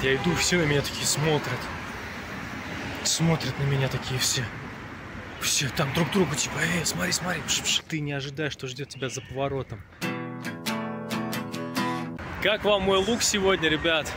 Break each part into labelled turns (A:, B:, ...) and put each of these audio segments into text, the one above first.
A: Я иду, все на меня такие смотрят. Смотрят на меня такие все. Все там друг другу типа, смотри, смотри. Ты не ожидаешь, что ждет тебя за поворотом. Как вам мой лук сегодня, ребят?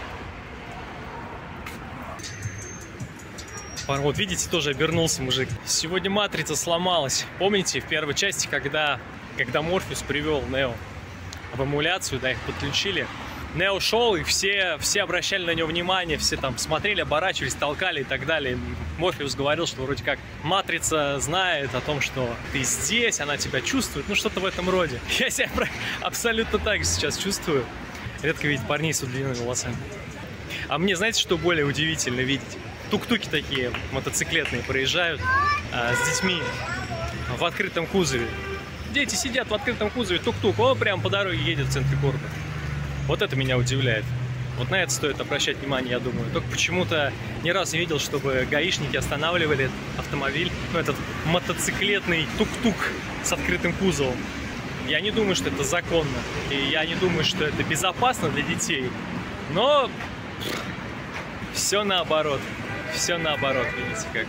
A: Вот видите, тоже обернулся мужик. Сегодня матрица сломалась. Помните, в первой части, когда Морфеус привел Нео в эмуляцию, да, их подключили. Нео шел, и все обращали на него внимание, все там смотрели, оборачивались, толкали и так далее. Морфеус говорил, что вроде как матрица знает о том, что ты здесь, она тебя чувствует, ну что-то в этом роде. Я себя абсолютно так же сейчас чувствую. Редко видеть парней с удлиненными волосами. А мне, знаете, что более удивительно видеть? Тук-туки такие мотоциклетные проезжают с детьми в открытом кузове. Дети сидят в открытом кузове, тук-тук, о, прям по дороге едет в центре города. Вот это меня удивляет. Вот на это стоит обращать внимание, я думаю. Только почему-то ни разу не видел, чтобы гаишники останавливали автомобиль, ну, этот мотоциклетный тук-тук с открытым кузовом. Я не думаю, что это законно. И я не думаю, что это безопасно для детей. Но все наоборот. Все наоборот, видите как.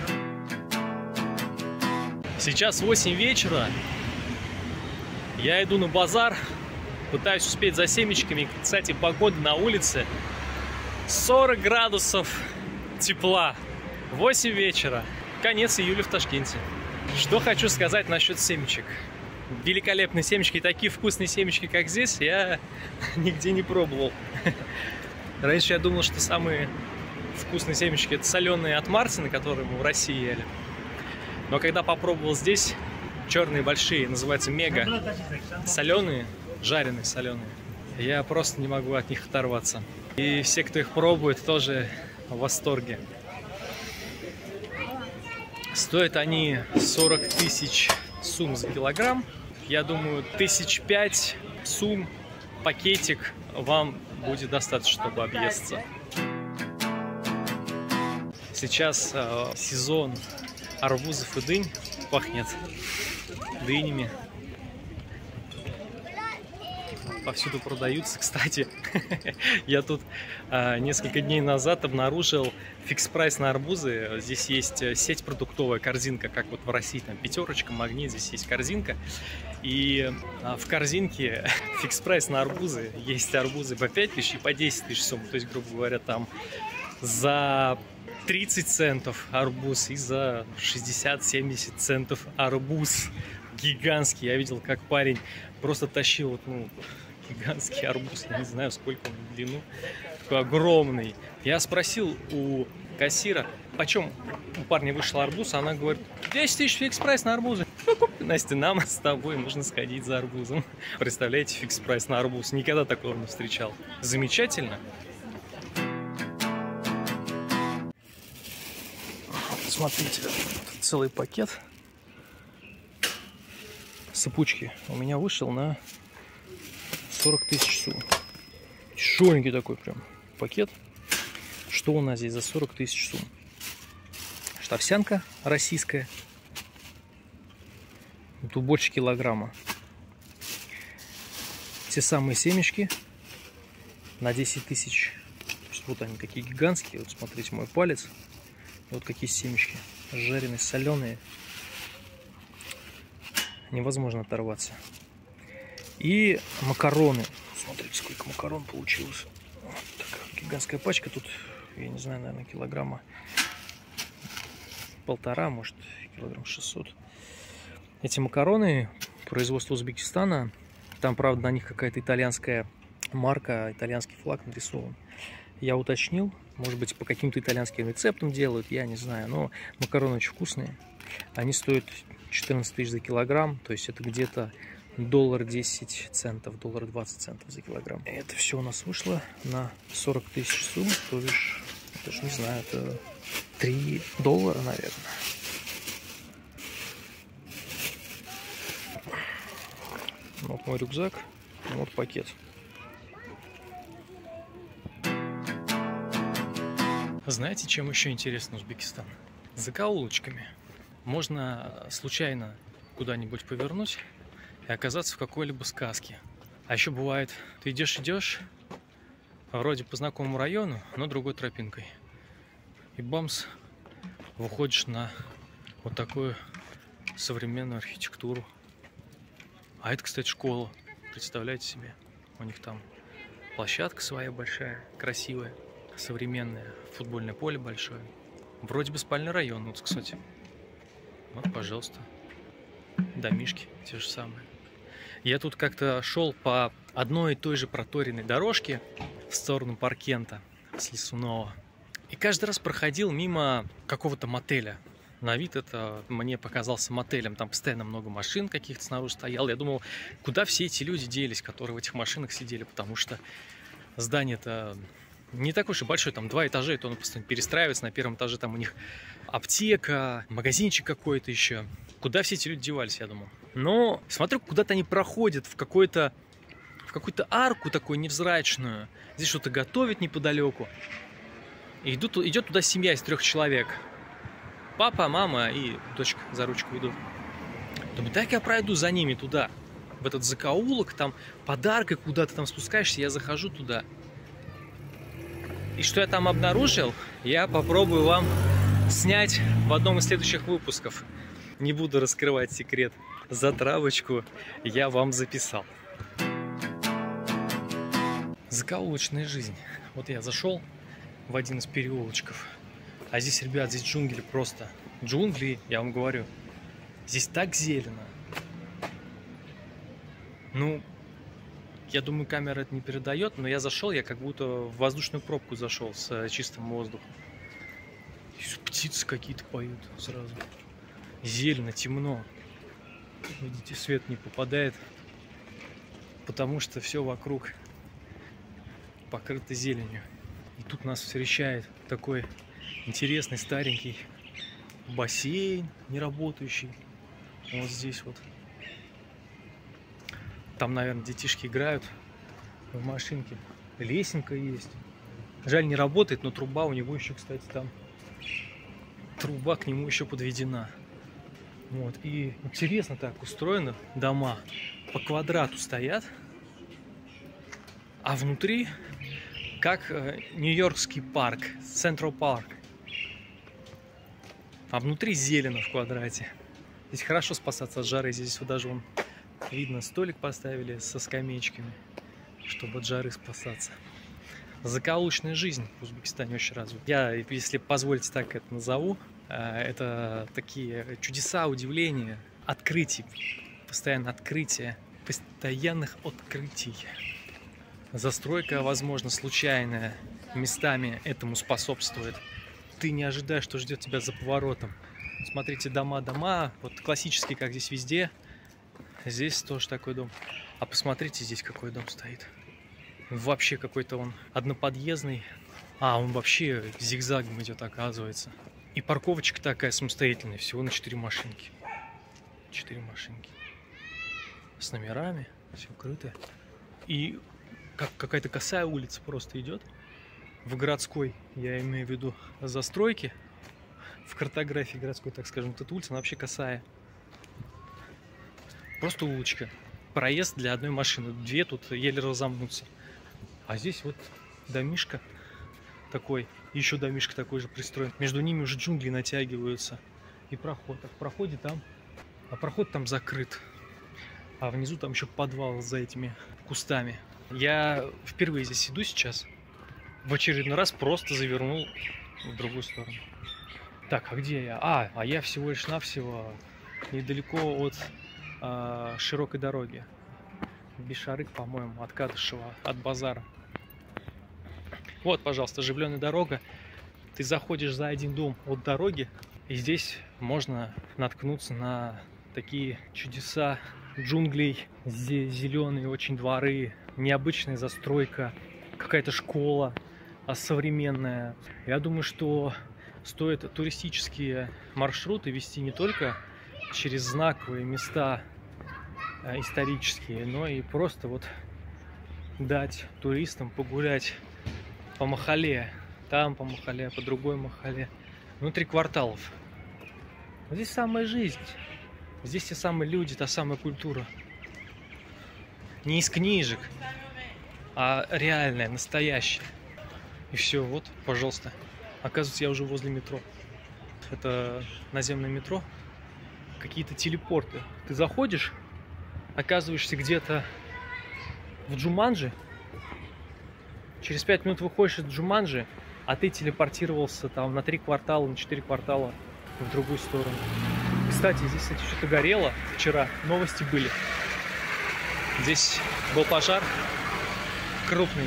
A: Сейчас 8 вечера. Я иду на базар. Пытаюсь успеть за семечками. Кстати, погода на улице 40 градусов тепла. 8 вечера. Конец июля в Ташкенте. Что хочу сказать насчет семечек. Великолепные семечки. Такие вкусные семечки, как здесь, я нигде не пробовал. Раньше я думал, что самые вкусные семечки — это соленые от Мартина, которые мы в России ели. Но когда попробовал здесь, черные большие, называются мега, соленые, жареные соленые, я просто не могу от них оторваться. И все, кто их пробует, тоже в восторге. Стоят они 40 тысяч сум за килограмм. Я думаю, 1005 сум, пакетик вам будет достаточно, чтобы объесться. Сейчас сезон арбузов и дынь, пахнет дынями. Повсюду продаются. Кстати, я тут несколько дней назад обнаружил фикс-прайс на арбузы. Здесь есть сеть продуктовая, корзинка, как вот в России, там Пятерочка, Магнит, здесь есть корзинка. И в корзинке фикс-прайс на арбузы. Есть арбузы по 5 тысяч и по 10 тысяч сумм. То есть, грубо говоря, там за 30 центов арбуз и за 60-70 центов арбуз. Гигантский. Я видел, как парень просто тащил вот, ну, гигантский арбуз. Я не знаю, сколько он в длину. Такой огромный. Я спросил у кассира, почем у парня вышел арбуз. Она говорит, 10 тысяч фикс-прайс на арбузы. Настя, нам с тобой нужно сходить за арбузом. Представляете, фикс-прайс на арбуз. Никогда такого не встречал. Замечательно. Смотрите, целый пакет сыпучки у меня вышел на 40 тысяч сум. Тяжеленький такой прям пакет. Что у нас здесь за 40 тысяч сум? Овсянка российская. Тут больше килограмма. Те самые семечки на 10 тысяч. Вот они какие гигантские. Вот смотрите, мой палец. Вот какие семечки. Жареные, соленые. Невозможно оторваться. И макароны. Смотрите, сколько макарон получилось. Вот такая гигантская пачка. Тут, я не знаю, наверное, килограмма 1,5, может, килограмм 600. Эти макароны производства Узбекистана. Там, правда, на них какая-то итальянская марка, итальянский флаг нарисован. Я уточнил, может быть, по каким-то итальянским рецептам делают, я не знаю. Но макароны очень вкусные. Они стоят 14 тысяч за килограмм, то есть это где-то $10 центов, $20 за килограмм. Это все у нас вышло на 40 тысяч сум, то бишь, даже не знаю, это $3, наверное. Вот мой рюкзак, вот пакет. Знаете, чем еще интересен Узбекистан? Закоулочками. Можно случайно куда-нибудь повернуть и оказаться в какой-либо сказке. А еще бывает, ты идешь, Вроде по знакомому району, но другой тропинкой. И бамс, выходишь на вот такую современную архитектуру. А это, кстати, школа. Представляете себе? У них там площадка своя большая, красивая, современная, футбольное поле большое. Вроде бы спальный район, вот, кстати. Вот, пожалуйста. Домишки те же самые. Я тут как-то шел по одной и той же проторенной дорожке в сторону Паркента с Лисунова. И каждый раз проходил мимо какого-то мотеля. На вид это мне показался мотелем. Там постоянно много машин каких-то снаружи стояло. Я думал, куда все эти люди делись, которые в этих машинах сидели, потому что здание-то не такое уж и большое, там 2 этажа, и то оно постоянно перестраивается. На первом этаже там у них аптека, магазинчик какой-то еще. Куда все эти люди девались, я думал. Но смотрю, куда-то они проходят в какую-то арку такую невзрачную. Здесь что-то готовят неподалеку. И идет туда семья из 3 человек. Папа, мама и дочка за ручку идут. Думаю, так я пройду за ними туда, в этот закоулок, там под аркой куда-то там спускаешься, я захожу туда. И что я там обнаружил, я попробую вам снять в одном из следующих выпусков. Не буду раскрывать секрет. Затравочку я вам записал. Закоулочная жизнь. Вот я зашел в один из переулочков. А здесь, ребят, здесь джунгли просто. Джунгли, я вам говорю. Здесь так зелено. Ну, я думаю, камера это не передает, но я зашел, я как будто в воздушную пробку зашел с чистым воздухом. Здесь птицы какие-то поют сразу. Зелено, темно. Видите, свет не попадает, потому что все вокруг покрыто зеленью. И тут нас встречает такой интересный старенький бассейн, не работающий. Вот здесь вот. Там, наверное, детишки играют в машинке. Лесенка есть. Жаль, не работает, но труба у него еще, кстати, там. Труба к нему еще подведена. Вот. И интересно так устроено. Дома по квадрату стоят. А внутри, как Нью-Йоркский парк, Централ Парк. А внутри зелено в квадрате. Здесь хорошо спасаться от жары. Здесь вот даже вон, видно, столик поставили со скамеечками, чтобы от жары спасаться. Закоулочная жизнь в Узбекистане очень развита. Я, если позволите, так это назову. Это такие чудеса, удивления, открытий. Постоянно открытия. Постоянных открытий. Застройка, возможно, случайная. Местами этому способствует. Ты не ожидаешь, что ждет тебя за поворотом. Смотрите, дома, вот классические, как здесь везде. Здесь тоже такой дом. А посмотрите, здесь какой дом стоит. Вообще какой-то он одноподъездный. А, он вообще зигзагом идет, оказывается. И парковочка такая самостоятельная, всего на 4 машинки. 4 машинки. С номерами, все крыто. И как какая-то косая улица просто идет. В городской, я имею в виду, застройки. В картографии городской, так скажем, вот эта улица, она вообще косая. Просто улочка. Проезд для одной машины. 2 тут еле разомнутся. А здесь вот домишка такой. Еще домишка такой же пристроен. Между ними уже джунгли натягиваются. И проход. А в проходе там... А проход там закрыт. А внизу там еще подвал за этими кустами. Я впервые здесь иду сейчас. В очередной раз просто завернул в другую сторону. Так, а где я? А я всего лишь навсего недалеко от широкой дороги. Бишарык, по-моему, от Кадышева, от базара. Вот, пожалуйста, оживленная дорога. Ты заходишь за один дом от дороги, и здесь можно наткнуться на такие чудеса джунглей. Здесь зеленые очень дворы, необычная застройка, какая-то школа современная. Я думаю, что стоит туристические маршруты вести не только через знаковые места исторические, но и просто вот дать туристам погулять по Махале, там по Махале, по другой Махале, внутри кварталов. Здесь самая жизнь, здесь те самые люди, та самая культура. Не из книжек, а реальное, настоящее. И все, вот, пожалуйста. Оказывается, я уже возле метро. Это наземное метро. Какие-то телепорты. Ты заходишь, оказываешься где-то в Джуманджи. Через 5 минут выходишь из Джуманджи, а ты телепортировался там на 3 квартала, на 4 квартала в другую сторону. Кстати, здесь, что-то горело вчера. Новости были. Здесь был пожар крупный.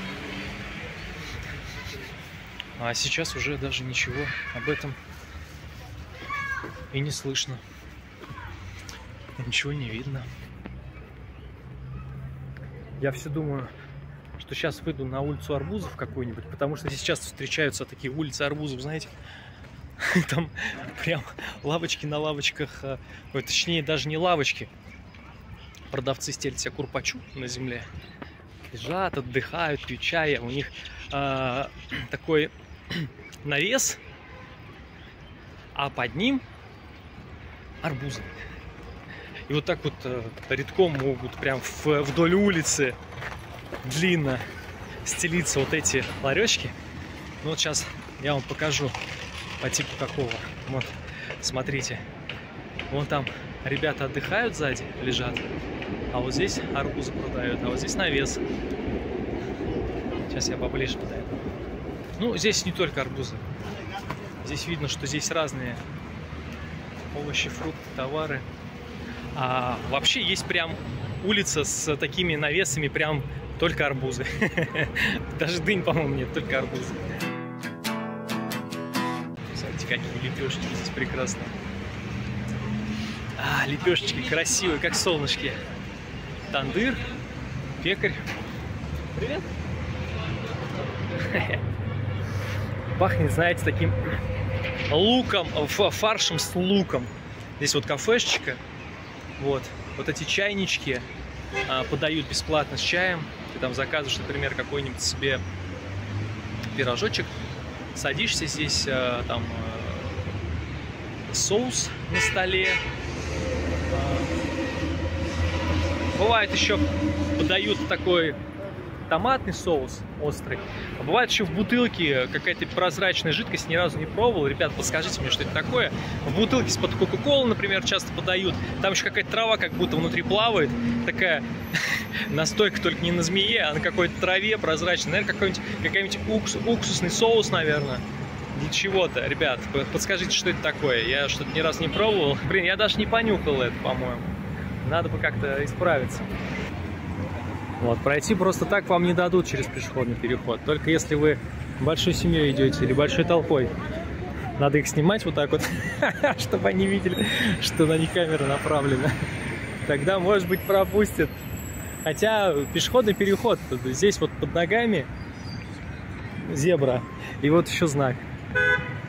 A: А сейчас уже даже ничего об этом и не слышно. Ничего не видно. Я все думаю, что сейчас выйду на улицу Арбузов какую-нибудь, потому что здесь часто встречаются такие улицы Арбузов, знаете. Там прям лавочки на лавочках, точнее даже не лавочки. Продавцы стелят себе курпачу на земле. Лежат, отдыхают, пьют чай. У них такой навес, а под ним арбузы. И вот так вот редком могут прям вдоль улицы длинно стелиться вот эти ларечки. Ну вот сейчас я вам покажу по типу какого. Вот, смотрите. Вон там ребята отдыхают сзади, лежат. А вот здесь арбузы продают, а вот здесь навес. Сейчас я поближе подойду. Ну, здесь не только арбузы. Здесь видно, что здесь разные овощи, фрукты, товары. А вообще есть прям улица с такими навесами, прям только арбузы. Даже дынь, по-моему, нет, только арбузы. Смотрите, какие лепешечки здесь прекрасные. Лепешечки красивые, как солнышки. Тандыр, пекарь. Привет. Пахнет, знаете, таким луком, фаршем с луком. Здесь вот кафешечка. Вот эти чайнички подают бесплатно с чаем. Ты там заказываешь, например, какой-нибудь себе пирожочек. Садишься здесь, там соус на столе. Бывает еще подают такой томатный соус острый. А бывает еще в бутылке какая-то прозрачная жидкость, ни разу не пробовал. Ребят, подскажите мне, что это такое. В бутылке из-под кока-колы, например, часто подают. Там еще какая-то трава как будто внутри плавает. Такая настойка, только не на змее, а на какой-то траве прозрачной. Наверное, какой-нибудь уксусный соус, наверное. Для чего-то. Ребят, подскажите, что это такое. Я что-то ни разу не пробовал. Блин, я даже не понюхал это, по-моему. Надо бы как-то исправиться. Вот, пройти просто так вам не дадут через пешеходный переход. Только если вы большой семьей идете или большой толпой. Надо их снимать вот так вот, чтобы они видели, что на них камера направлена. Тогда, может быть, пропустят. Хотя пешеходный переход, здесь вот под ногами зебра. И вот еще знак.